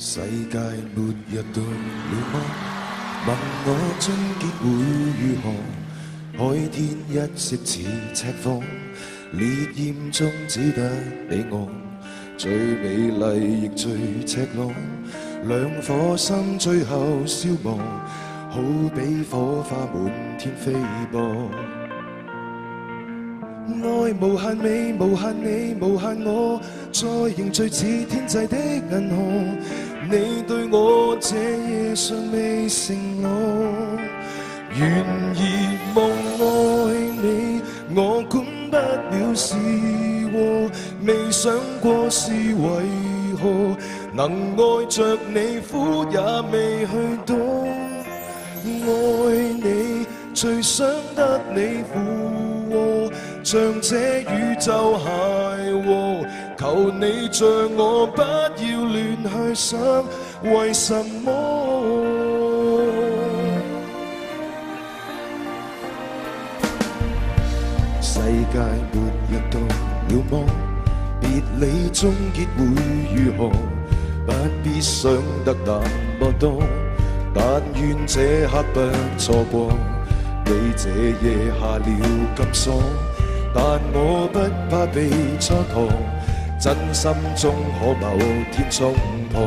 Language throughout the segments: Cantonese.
世界末日到了嗎？問我終結會如何？海天一色似赤峰，烈焰中只得你我，最美麗亦最赤裸。兩顆心最後消亡，好比火花滿天飛播。愛無限美，無限你，無限我，再凝聚似天際的銀河。你對我這夜尚未承諾，願意夢愛你，我管不了是禍，未想過是為何能愛着你，苦也未去躲。愛你最想得你附和，像這宇宙諧和，求你像我不要亂去想，為什麼？世界末日到了麼？別離終結會如何？不必想得那麼多，但願這刻不錯過。你這夜下了金鎖，但我不怕被蹉跎，真心中可某天衝破。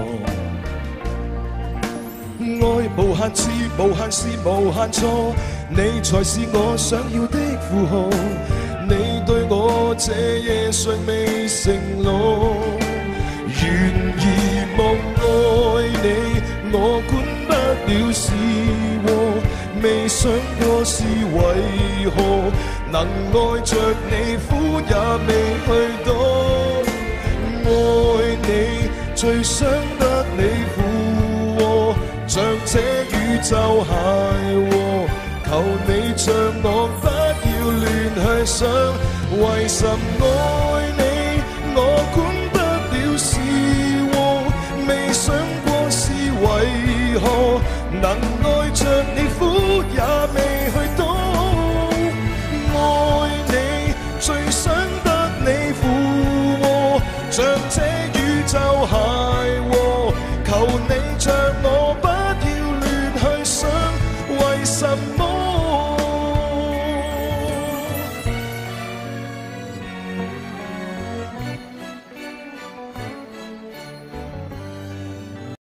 愛無限次，無限是無限錯，你才是我想要的負荷。你對我這夜尚未承諾，願意夢愛你，我管不了是禍，未想過是為何能愛着你，苦也未去躲。愛你最想得你附和，像這宇宙諧和，求你像我不要亂去想，為什麼愛你我管不了是禍，未想過是為何能愛着你，苦也未去躲。愛你最想得你附和，像這宇宙諧和，求你像我